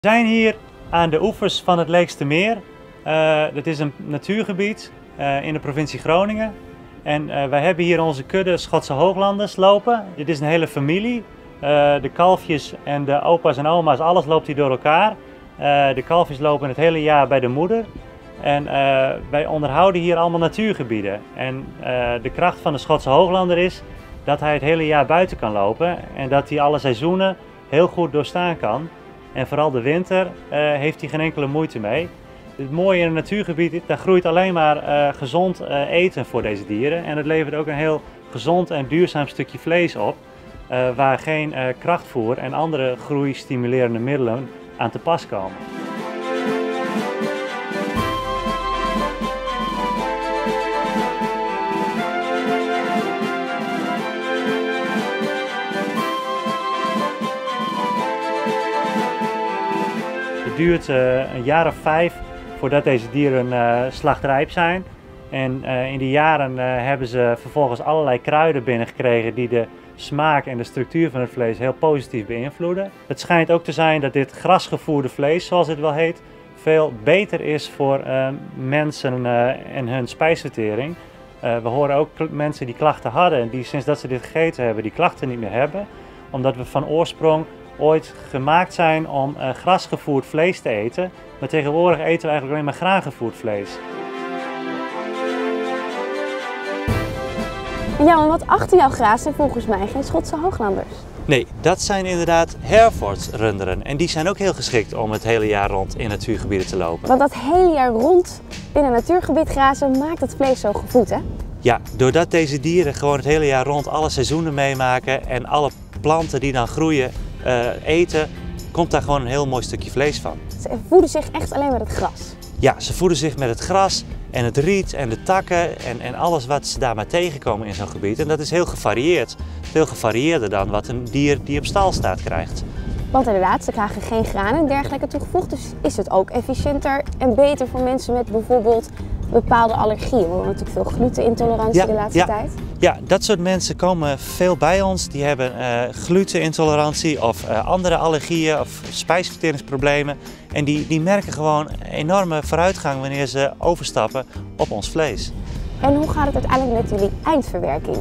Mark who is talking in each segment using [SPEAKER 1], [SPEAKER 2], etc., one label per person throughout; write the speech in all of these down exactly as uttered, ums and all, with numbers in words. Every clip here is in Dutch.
[SPEAKER 1] We zijn hier aan de oevers van het Leekstermeer. Uh, dat is een natuurgebied uh, in de provincie Groningen. En uh, wij hebben hier onze kudde Schotse Hooglanders lopen. Dit is een hele familie. Uh, de kalfjes en de opa's en oma's, alles loopt hier door elkaar. Uh, de kalfjes lopen het hele jaar bij de moeder. En uh, wij onderhouden hier allemaal natuurgebieden. En uh, de kracht van de Schotse Hooglander is dat hij het hele jaar buiten kan lopen. En dat hij alle seizoenen heel goed doorstaan kan. En vooral de winter uh, heeft hij geen enkele moeite mee. Het mooie in een natuurgebied, daar groeit alleen maar uh, gezond uh, eten voor deze dieren. En het levert ook een heel gezond en duurzaam stukje vlees op. Uh, waar geen uh, krachtvoer en andere groeistimulerende middelen aan te pas komen. Het duurt uh, een jaar of vijf voordat deze dieren uh, slachtrijp zijn. En uh, in die jaren uh, hebben ze vervolgens allerlei kruiden binnengekregen die de smaak en de structuur van het vlees heel positief beïnvloeden. Het schijnt ook te zijn dat dit grasgevoerde vlees, zoals het wel heet, veel beter is voor uh, mensen uh, en hun spijsvertering. Uh, we horen ook mensen die klachten hadden en die sinds dat ze dit gegeten hebben, die klachten niet meer hebben. Omdat we van oorsprong ooit gemaakt zijn om uh, grasgevoerd vlees te eten. Maar tegenwoordig eten we eigenlijk alleen maar graangevoerd vlees.
[SPEAKER 2] Ja, maar wat achter jou graast zijn volgens mij geen Schotse Hooglanders.
[SPEAKER 3] Nee, dat zijn inderdaad Herefordsrunderen. En die zijn ook heel geschikt om het hele jaar rond in natuurgebieden te lopen.
[SPEAKER 2] Want dat hele jaar rond in een natuurgebied grazen maakt het vlees zo gevoed, hè?
[SPEAKER 3] Ja, doordat deze dieren gewoon het hele jaar rond alle seizoenen meemaken en alle planten die dan groeien uh, eten, komt daar gewoon een heel mooi stukje vlees van.
[SPEAKER 2] Ze voeden zich echt alleen met het gras?
[SPEAKER 3] Ja, ze voeden zich met het gras en het riet en de takken en, en alles wat ze daar maar tegenkomen in zo'n gebied. En dat is heel gevarieerd. Veel gevarieerder dan wat een dier die op stal staat krijgt.
[SPEAKER 2] Want inderdaad, ze krijgen geen graan en dergelijke toegevoegd. Dus is het ook efficiënter en beter voor mensen met bijvoorbeeld bepaalde allergieën. We hebben natuurlijk veel glutenintolerantie
[SPEAKER 3] ja,
[SPEAKER 2] de laatste
[SPEAKER 3] ja.
[SPEAKER 2] tijd.
[SPEAKER 3] Ja, dat soort mensen komen veel bij ons. Die hebben uh, glutenintolerantie of uh, andere allergieën of spijsverteringsproblemen. En die, die merken gewoon enorme vooruitgang wanneer ze overstappen op ons vlees.
[SPEAKER 2] En hoe gaat het uiteindelijk met jullie eindverwerking?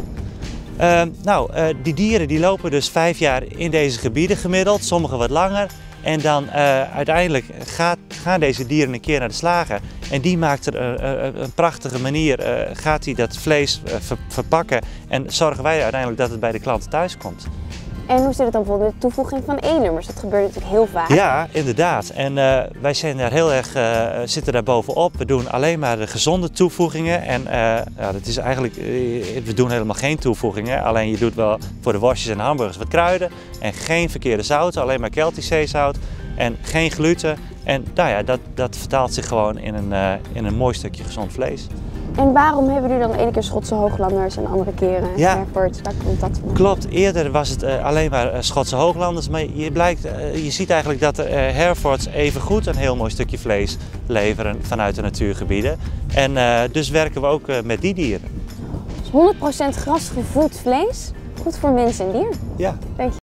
[SPEAKER 3] Uh, nou, uh, die dieren die lopen dus vijf jaar in deze gebieden gemiddeld, sommige wat langer. En dan uh, uiteindelijk gaat, gaan deze dieren een keer naar de slager. En die maakt er uh, uh, een prachtige manier, uh, gaat hij dat vlees uh, ver, verpakken. En zorgen wij uiteindelijk dat het bij de klanten thuis komt.
[SPEAKER 2] En hoe zit het dan bijvoorbeeld met de toevoeging van E-nummers? Dat gebeurt natuurlijk heel vaak.
[SPEAKER 3] Ja, inderdaad. En uh, wij zijn daar heel erg, uh, zitten daar bovenop. We doen alleen maar de gezonde toevoegingen. En uh, ja, dat is eigenlijk, uh, we doen helemaal geen toevoegingen. Alleen je doet wel voor de worstjes en hamburgers wat kruiden. En geen verkeerde zouten, alleen maar Celtic zeezout. En geen gluten. En nou ja, dat, dat vertaalt zich gewoon in een, uh, in een mooi stukje gezond vlees.
[SPEAKER 2] En waarom hebben jullie dan de ene keer Schotse Hooglanders en andere keren
[SPEAKER 3] ja,
[SPEAKER 2] Herefords? Waar komt dat van?
[SPEAKER 3] Klopt, eerder was het uh, alleen maar uh, Schotse Hooglanders, maar je, blijkt, uh, je ziet eigenlijk dat de uh, Herefords evengoed een heel mooi stukje vlees leveren vanuit de natuurgebieden. En uh, dus werken we ook uh, met die dieren.
[SPEAKER 2] Dus honderd procent grasgevoed vlees, goed voor mens en dier.
[SPEAKER 3] Ja.
[SPEAKER 2] Denk je?